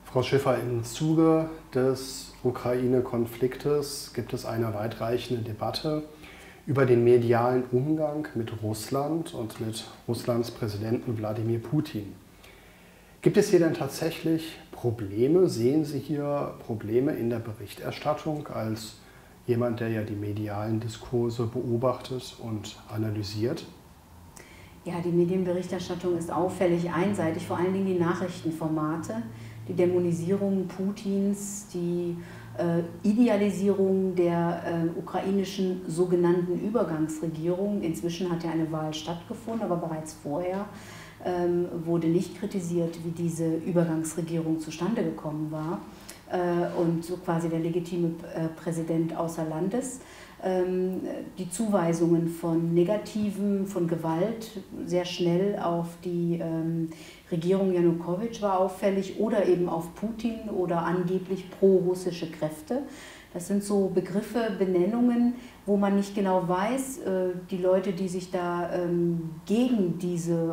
Frau Schiffer, im Zuge des Ukraine-Konfliktes gibt es eine weitreichende Debatte über den medialen Umgang mit Russland und mit Russlands Präsidenten Wladimir Putin. Gibt es hier denn tatsächlich Probleme? Sehen Sie hier Probleme in der Berichterstattung als jemand, der ja die medialen Diskurse beobachtet und analysiert? Ja, die Medienberichterstattung ist auffällig einseitig, vor allen Dingen die Nachrichtenformate, die Dämonisierung Putins, die Idealisierung der ukrainischen sogenannten Übergangsregierung. Inzwischen hat ja eine Wahl stattgefunden, aber bereits vorher wurde nicht kritisiert, wie diese Übergangsregierung zustande gekommen war und so quasi der legitime Präsident außer Landes. Die Zuweisungen von Negativen, von Gewalt sehr schnell auf die Regierung Janukowitsch war auffällig oder eben auf Putin oder angeblich pro-russische Kräfte. Das sind so Begriffe, Benennungen, wo man nicht genau weiß, die Leute, die sich da gegen diese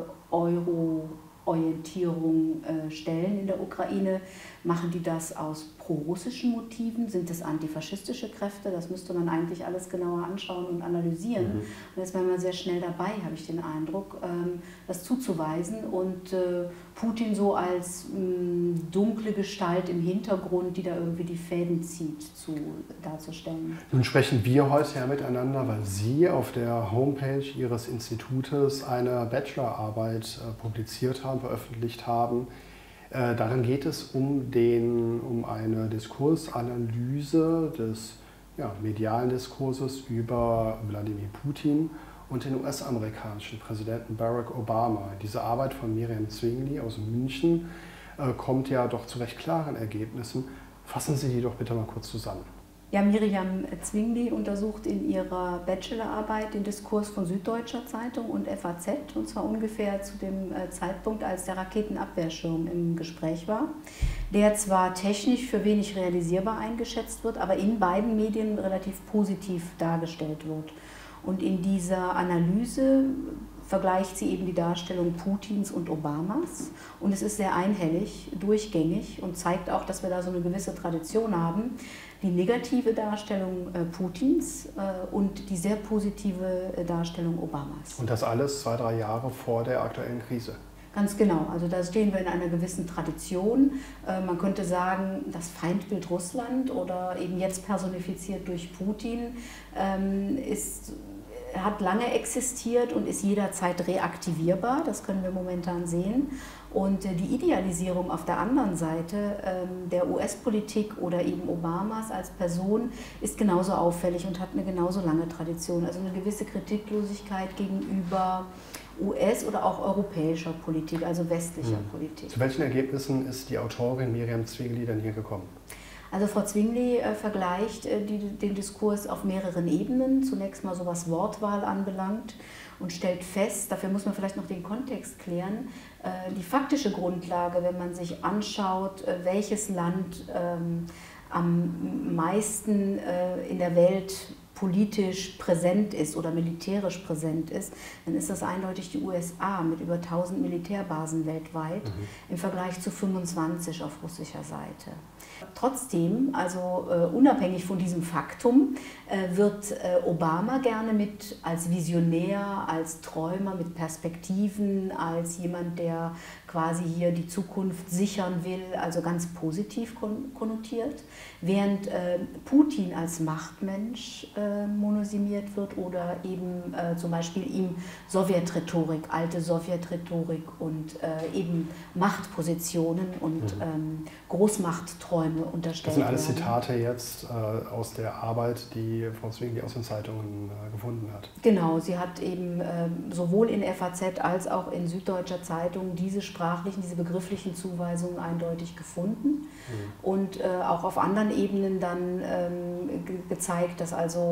Euro-Orientierung stellen in der Ukraine, machen die das aus pro-russischen Motiven? Sind das antifaschistische Kräfte? Das müsste man eigentlich alles genauer anschauen und analysieren. Und jetzt wäre man sehr schnell dabei, habe ich den Eindruck, das zuzuweisen und Putin so als dunkle Gestalt im Hintergrund, die da irgendwie die Fäden zieht, darzustellen. Nun sprechen wir heute ja miteinander, weil Sie auf der Homepage Ihres Institutes eine Bachelorarbeit publiziert haben, veröffentlicht haben. Darin geht es um eine Diskursanalyse des medialen Diskurses über Wladimir Putin und den US-amerikanischen Präsidenten Barack Obama. Diese Arbeit von Miriam Zwingli aus München kommt ja doch zu recht klaren Ergebnissen. Fassen Sie die doch bitte mal kurz zusammen. Ja, Miriam Zwingli untersucht in ihrer Bachelorarbeit den Diskurs von Süddeutscher Zeitung und FAZ, und zwar ungefähr zu dem Zeitpunkt, als der Raketenabwehrschirm im Gespräch war, der zwar technisch für wenig realisierbar eingeschätzt wird, aber in beiden Medien relativ positiv dargestellt wird. Und in dieser Analyse vergleicht sie eben die Darstellung Putins und Obamas, und es ist sehr einhellig, durchgängig und zeigt auch, dass wir da so eine gewisse Tradition haben, die negative Darstellung Putins und die sehr positive Darstellung Obamas. Und das alles 2-3 Jahre vor der aktuellen Krise. Ganz genau, also da stehen wir in einer gewissen Tradition. Man könnte sagen, das Feindbild Russland oder eben jetzt personifiziert durch Putin hat lange existiert und ist jederzeit reaktivierbar, das können wir momentan sehen. Und die Idealisierung auf der anderen Seite der US-Politik oder eben Obamas als Person ist genauso auffällig und hat eine genauso lange Tradition. Also eine gewisse Kritiklosigkeit gegenüber US- oder auch europäischer Politik, also westlicher Politik. Zu welchen Ergebnissen ist die Autorin Miriam Zwingli denn hier gekommen? Also Frau Zwingli vergleicht den Diskurs auf mehreren Ebenen, zunächst mal so was Wortwahl anbelangt, und stellt fest, dafür muss man vielleicht noch den Kontext klären, die faktische Grundlage, wenn man sich anschaut, welches Land am meisten in der Welt politisch präsent ist oder militärisch präsent ist, dann ist das eindeutig die USA mit über 1000 Militärbasen weltweit im Vergleich zu 25 auf russischer Seite. Trotzdem, also unabhängig von diesem Faktum, wird Obama gerne als Visionär, als Träumer mit Perspektiven, als jemand, der quasi hier die Zukunft sichern will, also ganz positiv konnotiert, während Putin als Machtmensch monosimiert wird oder eben zum Beispiel ihm Sowjetrhetorik, alte Sowjetrhetorik und eben Machtpositionen und Großmachtträume unterstellt werden. Das sind alles Zitate jetzt aus der Arbeit, die Frau Zwingli aus den Zeitungen gefunden hat. Genau, sie hat eben sowohl in FAZ als auch in Süddeutscher Zeitung diese begrifflichen Zuweisungen eindeutig gefunden und auch auf anderen Ebenen dann gezeigt, dass also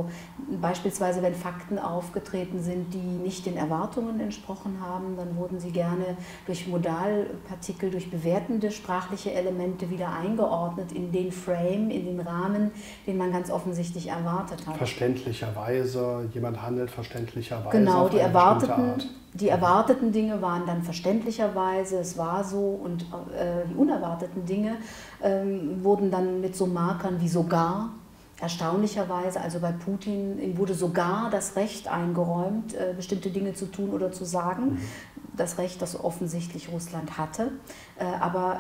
Also beispielsweise, wenn Fakten aufgetreten sind, die nicht den Erwartungen entsprochen haben, dann wurden sie gerne durch Modalpartikel, durch bewertende sprachliche Elemente wieder eingeordnet in den Frame, in den Rahmen, den man ganz offensichtlich erwartet hat. Verständlicherweise, jemand handelt verständlicherweise. Genau, auf eine bestimmte Art. die erwarteten Dinge waren dann verständlicherweise, es war so, und die unerwarteten Dinge wurden dann mit so Markern wie sogar. Erstaunlicherweise, also bei Putin, ihm wurde sogar das Recht eingeräumt, bestimmte Dinge zu tun oder zu sagen. Das Recht, das offensichtlich Russland hatte. Aber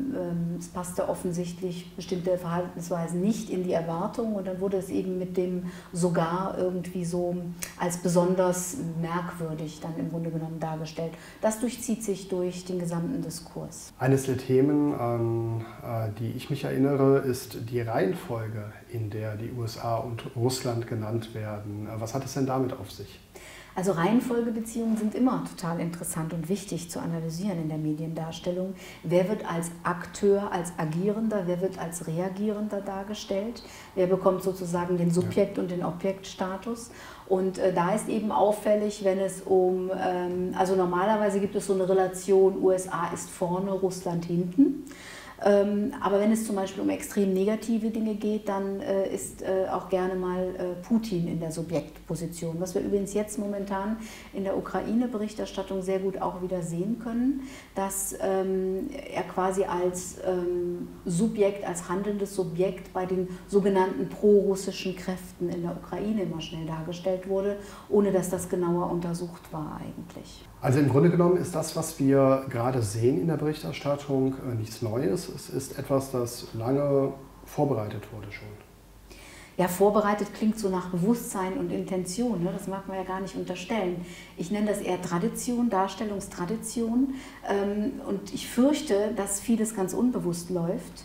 es passte offensichtlich bestimmte Verhaltensweisen nicht in die Erwartung. Und dann wurde es eben mit dem sogar irgendwie so als besonders merkwürdig dann im Grunde genommen dargestellt. Das durchzieht sich durch den gesamten Diskurs. Eines der Themen, an die ich mich erinnere, ist die Reihenfolge, in der die USA und Russland genannt werden. Was hat es denn damit auf sich? Also Reihenfolgebeziehungen sind immer total interessant und wichtig zu analysieren in der Mediendarstellung. Wer wird als Akteur, als Agierender, wer wird als Reagierender dargestellt? Wer bekommt sozusagen den Subjekt- und den Objektstatus? Und da ist eben auffällig, wenn es also normalerweise gibt es so eine Relation, USA ist vorne, Russland hinten. Aber wenn es zum Beispiel um extrem negative Dinge geht, dann ist auch gerne mal Putin in der Subjektposition. Was wir übrigens jetzt momentan in der Ukraine-Berichterstattung sehr gut auch wieder sehen können, dass er quasi als Subjekt, als handelndes Subjekt bei den sogenannten pro-russischen Kräften in der Ukraine immer schnell dargestellt wurde, ohne dass das genauer untersucht war eigentlich. Also im Grunde genommen ist das, was wir gerade sehen in der Berichterstattung, nichts Neues. Es ist etwas, das lange vorbereitet wurde schon. Ja, vorbereitet klingt so nach Bewusstsein und Intention, ne? Das mag man ja gar nicht unterstellen. Ich nenne das eher Tradition, Darstellungstradition, und ich fürchte, dass vieles ganz unbewusst läuft.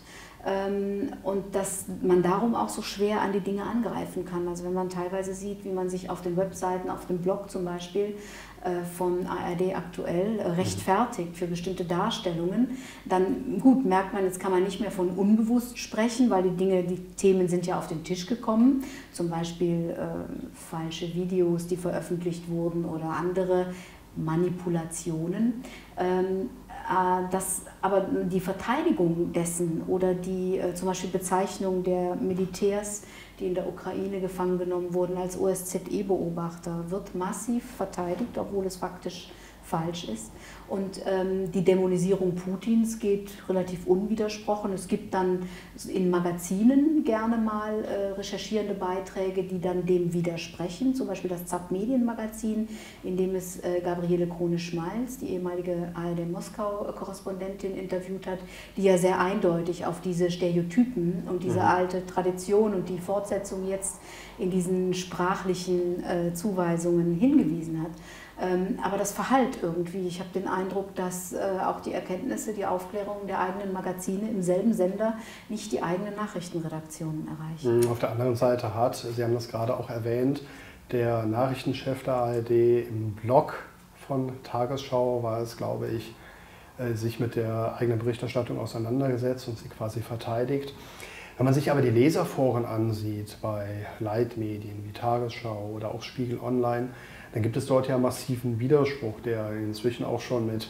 Und dass man darum auch so schwer an die Dinge angreifen kann. Also wenn man teilweise sieht, wie man sich auf den Webseiten, auf dem Blog zum Beispiel von ARD aktuell rechtfertigt für bestimmte Darstellungen, dann gut merkt man, jetzt kann man nicht mehr von unbewusst sprechen, weil die Themen sind ja auf den Tisch gekommen, zum Beispiel falsche Videos, die veröffentlicht wurden oder andere Manipulationen. Aber die Verteidigung dessen oder die zum Beispiel Bezeichnung der Militärs, die in der Ukraine gefangen genommen wurden, als OSZE-Beobachter, wird massiv verteidigt, obwohl es faktisch falsch ist. Und die Dämonisierung Putins geht relativ unwidersprochen. Es gibt dann in Magazinen gerne mal recherchierende Beiträge, die dann dem widersprechen. Zum Beispiel das ZAP-Medienmagazin, in dem es Gabriele Krone-Schmalz, die ehemalige ARD-Moskau-Korrespondentin, interviewt hat, die ja sehr eindeutig auf diese Stereotypen und diese alte Tradition und die Fortsetzung jetzt in diesen sprachlichen Zuweisungen hingewiesen hat. Aber das verhallt irgendwie. Ich habe den Eindruck, dass auch die Erkenntnisse, die Aufklärung der eigenen Magazine im selben Sender nicht die eigenen Nachrichtenredaktionen erreichen. Auf der anderen Seite hat, Sie haben das gerade auch erwähnt, der Nachrichtenchef der ARD im Blog von Tagesschau war es, glaube ich, sich mit der eigenen Berichterstattung auseinandergesetzt und sie quasi verteidigt. Wenn man sich aber die Leserforen ansieht bei Leitmedien wie Tagesschau oder auch Spiegel Online, dann gibt es dort ja massiven Widerspruch, der inzwischen auch schon mit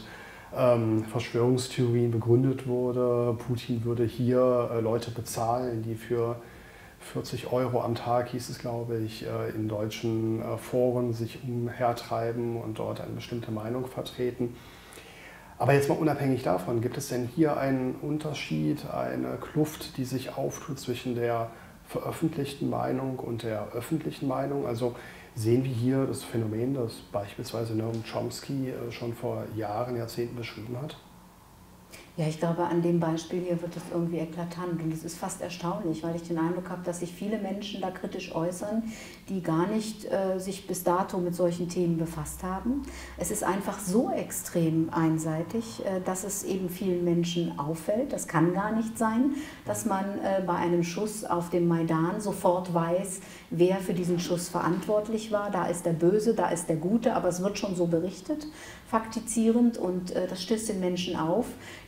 Verschwörungstheorien begründet wurde. Putin würde hier Leute bezahlen, die für 40 € am Tag, hieß es glaube ich, in deutschen Foren sich umhertreiben und dort eine bestimmte Meinung vertreten. Aber jetzt mal unabhängig davon, gibt es denn hier einen Unterschied, eine Kluft, die sich auftut zwischen der veröffentlichten Meinung und der öffentlichen Meinung? Also sehen wir hier das Phänomen, das beispielsweise Noam Chomsky schon vor Jahren, Jahrzehnten beschrieben hat? Ja, ich glaube, an dem Beispiel hier wird es irgendwie eklatant und es ist fast erstaunlich, weil ich den Eindruck habe, dass sich viele Menschen da kritisch äußern, die gar nicht sich bis dato mit solchen Themen befasst haben. Es ist einfach so extrem einseitig, dass es eben vielen Menschen auffällt. Das kann gar nicht sein, dass man bei einem Schuss auf dem Maidan sofort weiß, wer für diesen Schuss verantwortlich war. Da ist der Böse, da ist der Gute, aber es wird schon so berichtet, faktizierend, und das stößt den Menschen auf.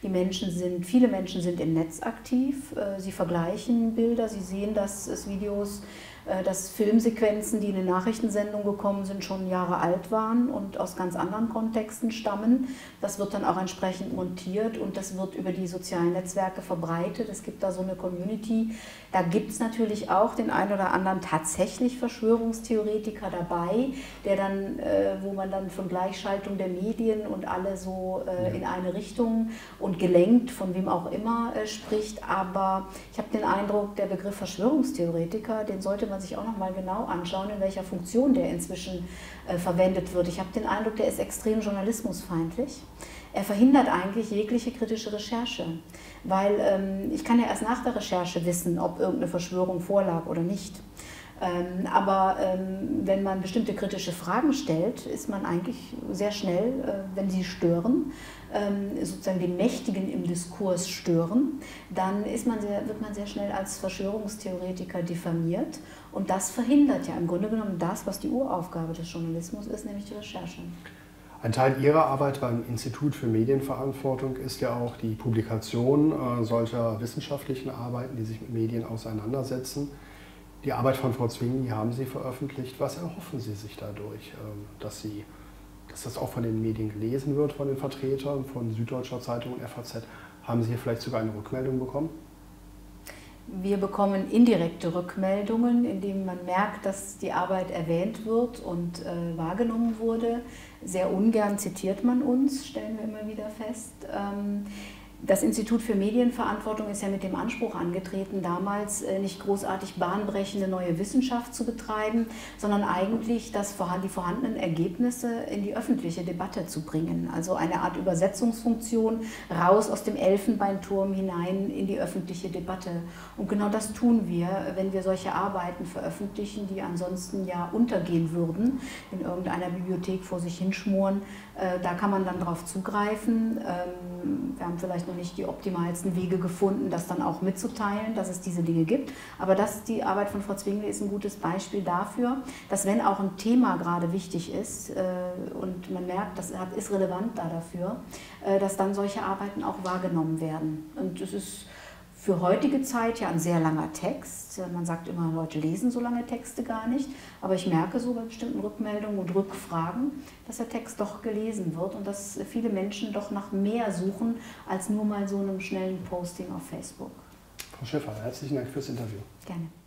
Viele Menschen sind im Netz aktiv, sie vergleichen Bilder, sie sehen, dass es Videos dass Filmsequenzen, die in eine Nachrichtensendung gekommen sind, schon Jahre alt waren und aus ganz anderen Kontexten stammen. Das wird dann auch entsprechend montiert und das wird über die sozialen Netzwerke verbreitet. Es gibt da so eine Community. Da gibt es natürlich auch den einen oder anderen tatsächlich Verschwörungstheoretiker dabei, der dann, wo man dann von Gleichschaltung der Medien und alle so in eine Richtung und gelenkt, von wem auch immer, spricht. Aber ich habe den Eindruck, der Begriff Verschwörungstheoretiker, den sollte man sich auch noch mal genau anschauen, in welcher Funktion der inzwischen verwendet wird. Ich habe den Eindruck, der ist extrem journalismusfeindlich. Er verhindert eigentlich jegliche kritische Recherche, weil ich kann ja erst nach der Recherche wissen, ob irgendeine Verschwörung vorlag oder nicht. Aber wenn man bestimmte kritische Fragen stellt, ist man eigentlich sehr schnell, wenn sie stören, sozusagen den Mächtigen im Diskurs stören, dann wird man sehr schnell als Verschwörungstheoretiker diffamiert. Und das verhindert ja im Grunde genommen das, was die Uraufgabe des Journalismus ist, nämlich die Recherche. Ein Teil Ihrer Arbeit beim Institut für Medienverantwortung ist ja auch die Publikation solcher wissenschaftlichen Arbeiten, die sich mit Medien auseinandersetzen. Die Arbeit von Frau Zwingli haben Sie veröffentlicht. Was erhoffen Sie sich dadurch, dass das auch von den Medien gelesen wird, von den Vertretern, von Süddeutscher Zeitung und FAZ? Haben Sie hier vielleicht sogar eine Rückmeldung bekommen? Wir bekommen indirekte Rückmeldungen, indem man merkt, dass die Arbeit erwähnt wird und wahrgenommen wurde. Sehr ungern zitiert man uns, stellen wir immer wieder fest. Das Institut für Medienverantwortung ist ja mit dem Anspruch angetreten, damals nicht großartig bahnbrechende neue Wissenschaft zu betreiben, sondern eigentlich die vorhandenen Ergebnisse in die öffentliche Debatte zu bringen. Also eine Art Übersetzungsfunktion raus aus dem Elfenbeinturm hinein in die öffentliche Debatte. Und genau das tun wir, wenn wir solche Arbeiten veröffentlichen, die ansonsten ja untergehen würden, in irgendeiner Bibliothek vor sich hinschmoren. Da kann man dann drauf zugreifen. Wir haben vielleicht noch nicht die optimalsten Wege gefunden, das dann auch mitzuteilen, dass es diese Dinge gibt. Aber die Arbeit von Frau Zwingli ist ein gutes Beispiel dafür, dass wenn auch ein Thema gerade wichtig ist und man merkt, das ist relevant dafür, dass dann solche Arbeiten auch wahrgenommen werden. Und es ist für heutige Zeit ja ein sehr langer Text. Man sagt immer, Leute lesen so lange Texte gar nicht. Aber ich merke so bei bestimmten Rückmeldungen und Rückfragen, dass der Text doch gelesen wird und dass viele Menschen doch nach mehr suchen, als nur mal so einem schnellen Posting auf Facebook. Frau Schäfer, herzlichen Dank fürs Interview. Gerne.